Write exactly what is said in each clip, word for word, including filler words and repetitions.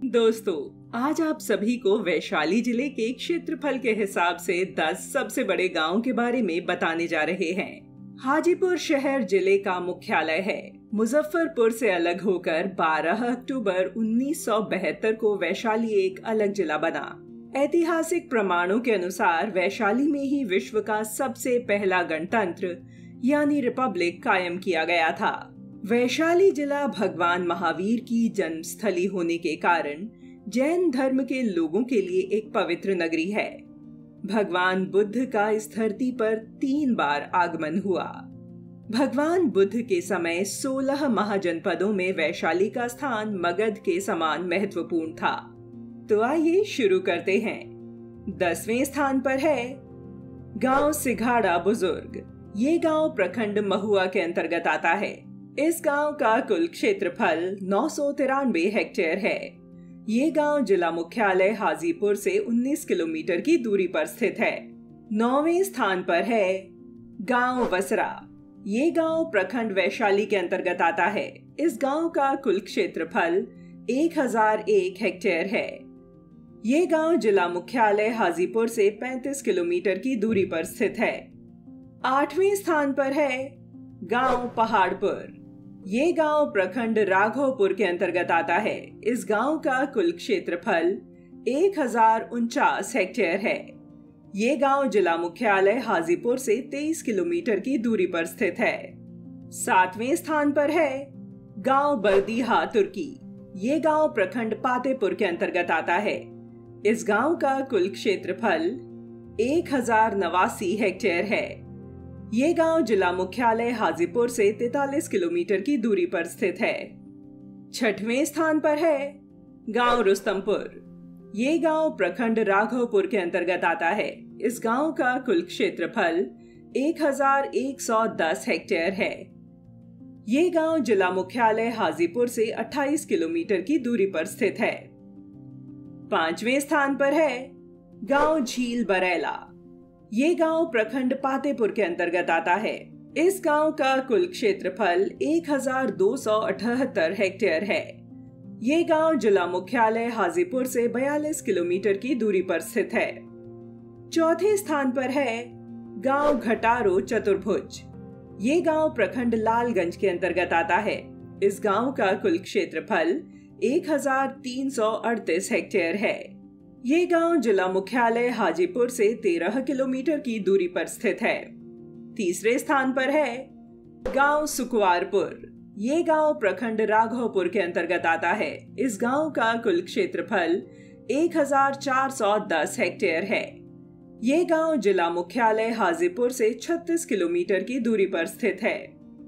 दोस्तों, आज आप सभी को वैशाली जिले के क्षेत्रफल के हिसाब से दस सबसे बड़े गांव के बारे में बताने जा रहे हैं। हाजीपुर शहर जिले का मुख्यालय है। मुजफ्फरपुर से अलग होकर बारह अक्टूबर उन्नीस सौ बहत्तर को वैशाली एक अलग जिला बना। ऐतिहासिक प्रमाणों के अनुसार वैशाली में ही विश्व का सबसे पहला गणतंत्र यानी रिपब्लिक कायम किया गया था। वैशाली जिला भगवान महावीर की जन्मस्थली होने के कारण जैन धर्म के लोगों के लिए एक पवित्र नगरी है। भगवान बुद्ध का इस धरती पर तीन बार आगमन हुआ। भगवान बुद्ध के समय सोलह महाजनपदों में वैशाली का स्थान मगध के समान महत्वपूर्ण था। तो आइए शुरू करते हैं। दसवें स्थान पर है गांव सिघाड़ा बुजुर्ग। ये गांव प्रखंड महुआ के अंतर्गत आता है। इस गांव का कुल क्षेत्रफल नौ सौ तिरानवे हेक्टेयर है। ये गांव जिला मुख्यालय हाजीपुर से उन्नीस किलोमीटर की दूरी पर स्थित है। नौवें स्थान पर है गांव वसरा। ये गांव प्रखंड वैशाली के अंतर्गत आता है। इस गांव का कुल क्षेत्रफल एक हजार एक हेक्टेयर है। ये गांव जिला मुख्यालय हाजीपुर से पैंतीस किलोमीटर की दूरी पर स्थित है। आठवें स्थान पर है गांव पहाड़पुर। ये गांव प्रखंड राघवपुर के अंतर्गत आता है। इस गांव का कुल क्षेत्रफल एक हजार उनचास हेक्टेयर है। ये गांव जिला मुख्यालय हाजीपुर से तेईस किलोमीटर की दूरी पर स्थित है। सातवें स्थान पर है गांव बर्दीहा तुर्की। ये गांव प्रखंड पातेपुर के अंतर्गत आता है। इस गांव का कुल क्षेत्रफल एक हजार नवासी हेक्टेयर है। ये गांव जिला मुख्यालय हाजीपुर से तैंतालीस किलोमीटर की दूरी पर स्थित है। छठवें स्थान पर है गांव रुस्तमपुर। ये गांव प्रखंड राघवपुर के अंतर्गत आता है। इस गांव का कुल क्षेत्रफल एक हजार एक सौ दस हेक्टेयर है। ये गांव जिला मुख्यालय हाजीपुर से अट्ठाईस किलोमीटर की दूरी पर स्थित है। पांचवें स्थान पर है गांव झील बरेला। ये गांव प्रखंड पातेपुर के अंतर्गत आता है। इस गांव का कुल क्षेत्रफल एक हजार दो सौ अठहत्तर हेक्टेयर है। ये गांव जिला मुख्यालय हाजीपुर से बयालीस किलोमीटर की दूरी पर स्थित है। चौथे स्थान पर है गांव घटारो चतुर्भुज। ये गांव प्रखंड लालगंज के अंतर्गत आता है। इस गांव का कुल क्षेत्रफल एक हजार तीन सौ अड़तीस हेक्टेयर है। ये गांव जिला मुख्यालय हाजीपुर से तेरह किलोमीटर की दूरी पर स्थित है। तीसरे स्थान पर है गांव सुकुवारपुर। ये गांव प्रखंड राघवपुर के अंतर्गत आता है। इस गांव का कुल क्षेत्रफल एक हजार चार सौ दस हेक्टेयर है। ये गांव जिला मुख्यालय हाजीपुर से छत्तीस किलोमीटर की दूरी पर स्थित है।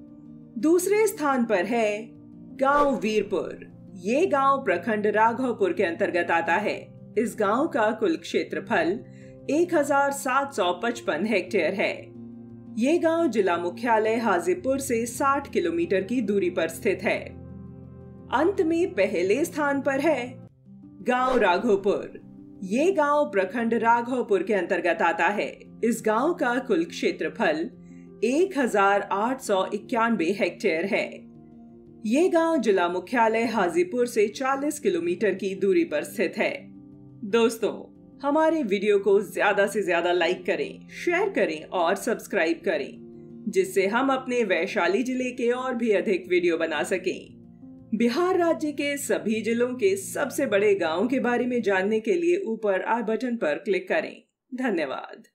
दूसरे स्थान पर है गांव वीरपुर। ये गांव प्रखंड राघवपुर के अंतर्गत आता है। इस गांव का कुल क्षेत्रफल एक हजार सात सौ पचपन हेक्टेयर है। ये गांव जिला मुख्यालय हाजीपुर से साठ किलोमीटर की दूरी पर स्थित है। अंत में पहले स्थान पर है गांव राघवपुर। ये गांव प्रखंड राघवपुर के अंतर्गत आता है। इस गांव का कुल क्षेत्रफल एक हजार आठ सौ इक्यानवे हेक्टेयर है। ये गांव जिला मुख्यालय हाजीपुर से चालीस किलोमीटर की दूरी पर स्थित है। दोस्तों, हमारे वीडियो को ज्यादा से ज्यादा लाइक करें, शेयर करें और सब्सक्राइब करें, जिससे हम अपने वैशाली जिले के और भी अधिक वीडियो बना सकें। बिहार राज्य के सभी जिलों के सबसे बड़े गांवों के बारे में जानने के लिए ऊपर आई बटन पर क्लिक करें। धन्यवाद।